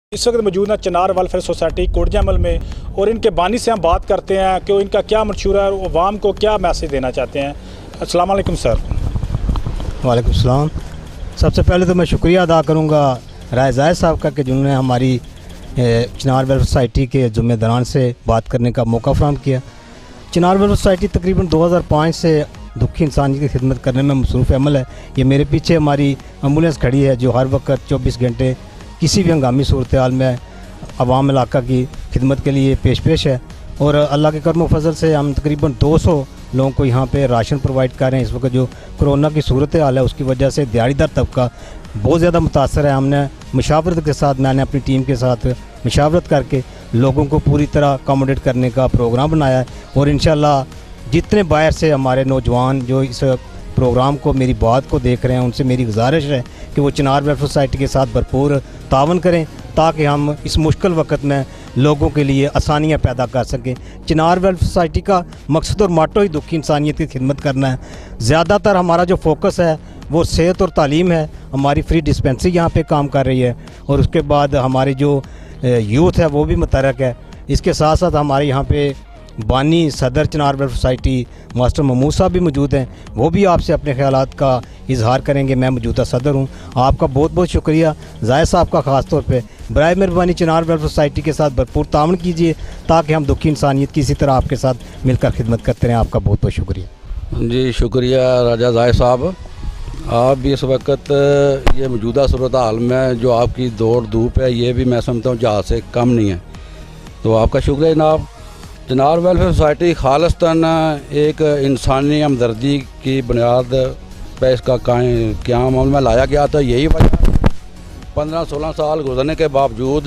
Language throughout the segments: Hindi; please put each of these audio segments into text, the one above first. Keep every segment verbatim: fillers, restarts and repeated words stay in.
इस वक्त मौजूद है चिनार वेलफेयर सोसाइटी कोटजमल में और इनके बानी से हम बात करते हैं कि इनका क्या मंशूरा है और अवाम को क्या मैसेज देना चाहते हैं। अस्सलाम वालेकुम सर। वालेकुम सलाम। सबसे पहले तो मैं शुक्रिया अदा करूँगा राय जायद साहब का कि जिन्होंने हमारी चिनार वेलफेयर सोसाइटी के ज़िम्मेदारान से बात करने का मौका फराहम किया। चिनार वेलफेयर सोसाइटी तकरीबन दो हज़ार पाँच से दुखी इंसानी की खिदमत करने में मसरूफ़ अमल है। ये मेरे पीछे हमारी एम्बुलेंस खड़ी है जो हर वक्त चौबीस घंटे किसी भी हंगामी सूरत हाल में अवाम इलाका की खिदमत के लिए पेश पेश है। और अल्लाह के करम फजल से हम तकरीबन दो सौ लोगों को यहाँ पे राशन प्रोवाइड कर रहे हैं। इस वक्त जो कोरोना की सूरत हाल है उसकी वजह से दिहाड़ीदार तबका बहुत ज़्यादा मुतासर है। हमने मुशावरत के साथ मैंने अपनी टीम के साथ मुशावरत करके लोगों को पूरी तरह अकोमोडेट करने का प्रोग्राम बनाया है। और इंशाअल्लाह जितने बाहर से हमारे नौजवान जो इस प्रोग्राम को मेरी बात को देख रहे हैं उनसे मेरी गुजारिश है कि वो चिनार वेलफेयर सोसाइटी के साथ भरपूर तावन करें ताकि हम इस मुश्किल वक्त में लोगों के लिए आसानियाँ पैदा कर सकें। चिनार वेलफेयर सोसाइटी का मकसद और माटो ही दुखी इंसानियत की खिदमत करना है। ज़्यादातर हमारा जो फोकस है वो सेहत और तालीम है। हमारी फ्री डिस्पेंसरी यहाँ पे काम कर रही है और उसके बाद हमारी जो यूथ है वो भी मुतहरक है। इसके साथ साथ हमारे यहाँ पे बानी सदर Chinar welfare society master Mahmood sahab भी मौजूद हैं, वो भी आपसे अपने ख्यालात का इजहार करेंगे। मैं मौजूदा सदर हूँ। आपका बहुत बहुत शुक्रिया जायद साहब का ख़ास तौर पे। बराए मेहरबानी चिनार वेलफेयर सोसाइटी के साथ भरपूर तावन कीजिए ताकि हम दुखी इंसानियत की इसी तरह आपके साथ मिलकर खिदमत करते रहें। आपका बहुत बहुत शुक्रिया। जी शुक्रिया राजा जायद साहब। आप भी इस वक्त ये मौजूदा सूरत हाल में जो आपकी दौड़ धूप है ये भी मैं समझता हूँ जहाँ से कम नहीं है, तो आपका शुक्रिया जनाब। चिनार वेलफेयर सोसाइटी खालिस्तान एक इंसानी हमदर्दी की बुनियाद पर इसका क़याम अमल में लाया गया था। यही वजह पंद्रह सोलह साल गुजरने के बावजूद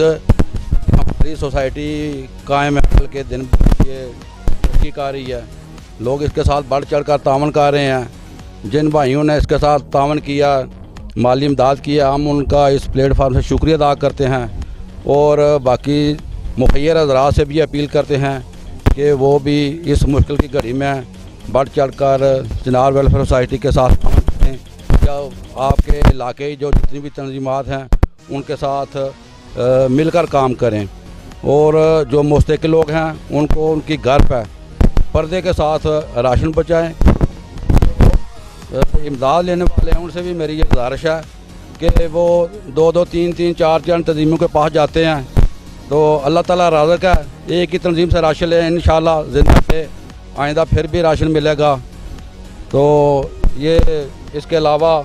हमारी सोसाइटी कायम अमल के दिन ये तरक्की कर रही है। लोग इसके साथ बढ़ चढ़ कर तावन कर रहे हैं। जिन भाइयों ने इसके साथ तावन किया, माली इमदाद किया, हम उनका इस प्लेटफार्म से शुक्रिया अदा करते हैं। और बाकी मुखैर हज़रात से भी अपील करते हैं कि वो भी इस मुश्किल की घड़ी में बढ़ चढ़ कर चिनार वेलफेयर सोसाइटी के साथ काम करें। या आपके इलाके जो जितनी भी तंजीमात हैं उनके साथ आ, मिलकर काम करें। और जो मुस्तकिल लोग हैं उनको उनकी घर पर पर्दे के साथ राशन पहुँचाएँ। इमदाद लेने वाले हैं उनसे भी मेरी ये गुजारिश है कि वो दो दो तीन तीन चार चार तंजीमों के पास जाते हैं तो अल्लाह ताला राज़िक़ है। एक ही तंजीम से राशन लें, इंशाअल्लाह ज़िंदा पे आइंदा फिर भी राशन मिलेगा। तो ये इसके अलावा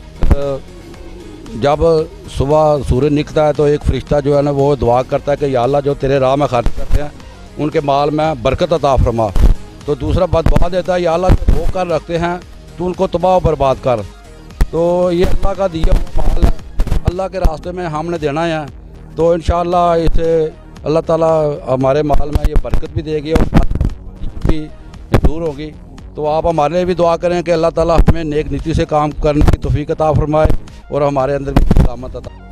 जब सुबह सूरज निकलता है तो एक फ़रिश्ता जो है ना वो दुआ करता है कि या अल्लाह जो तेरे राह में खर्च करते हैं उनके माल में बरकत अता फरमा। तो दूसरा बात दुआ देता है या अल्लाह जो वो कर रखते हैं तो उनको तबाह बर्बाद कर। तो ये अल्लाह का दिया माल है, अल्लाह के रास्ते में हमने देना है। तो इंशाअल्लाह इसे अल्लाह ताला हमारे माल में ये बरकत भी देगी और भी दूर होगी। तो आप हमारे लिए भी दुआ करें कि अल्लाह ताला हमें नेक नीति से काम करने की तौफीक अता फरमाए और हमारे अंदर भी सलामत अता।